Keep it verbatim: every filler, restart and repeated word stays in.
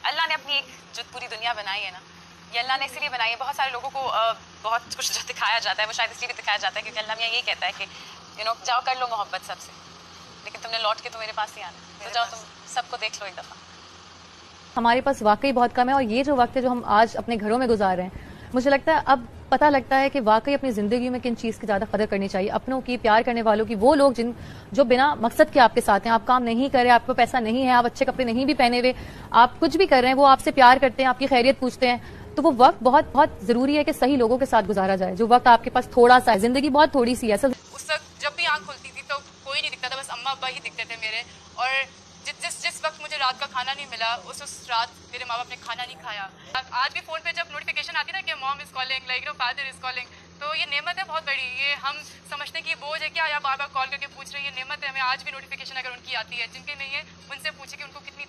अल्लाह ने अपनी एक जो पूरी दुनिया बनाई है ना, ये अल्लाह ने इसीलिए बनाई है। बहुत सारे लोगों को आ, बहुत कुछ जो दिखाया जाता है वो शायद इसलिए भी दिखाया जाता है क्योंकि अल्लाह मियाँ यही कहता है कि यू नो जाओ कर लो मोहब्बत सबसे, लेकिन तुमने लौट के तो मेरे पास ही आना, तो जाओ तुम सबको देख लो एक दफ़ा। हमारे पास वाकई बहुत कम है और ये जो वक्त है जो हम आज अपने घरों में गुजार रहे हैं, मुझे लगता है अब पता लगता है कि वाकई अपनी जिंदगी में किन चीज की ज्यादा कदर करनी चाहिए। अपनों की, प्यार करने वालों की, वो लोग जिन जो बिना मकसद के आपके साथ हैं, आप काम नहीं कर रहे, आपको पैसा नहीं है, आप अच्छे कपड़े नहीं भी पहने हुए, आप कुछ भी कर रहे हैं, वो आपसे प्यार करते हैं, आपकी खैरियत पूछते हैं, तो वो वक्त बहुत बहुत जरूरी है कि सही लोगों के साथ गुजारा जाए। जो वक्त आपके पास थोड़ा सा है, जिंदगी बहुत थोड़ी सी है। उस वक्त जब भी आंख खुलती थी तो कोई नहीं दिखता था, बस अम्मा अब्बा ही दिखते थे मेरे। और जिस जिस जिस वक्त मुझे रात का खाना नहीं मिला, उस उस रात मेरे माँ बाप ने खाना नहीं खाया। आज भी फोन पे जब नोटिफिकेशन आती है ना कि mom is calling, like no father is calling, तो ये नेमत है बहुत बड़ी। ये हम समझते हैं कि ये बोझ है क्या, या बार बार कॉल करके पूछ रहे हैं, ये नेमत है। हमें आज भी नोटिफिकेशन अगर उनकी आती है, जिनके नहीं है उनसे पूछे कि उनको कितनी